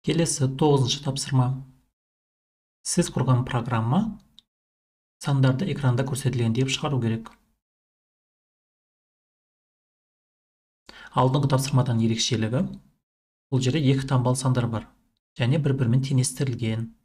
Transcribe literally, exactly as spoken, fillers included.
Келесі тоғызыншы тапсырма. Сіз құрған программа сандарды экранда көрсетілген деп шығару керек. Алдыңғы тапсырмадан ерекшелігі, бұл жерде екі таңбалы сандар бар және бір-бірімен теңестірілген.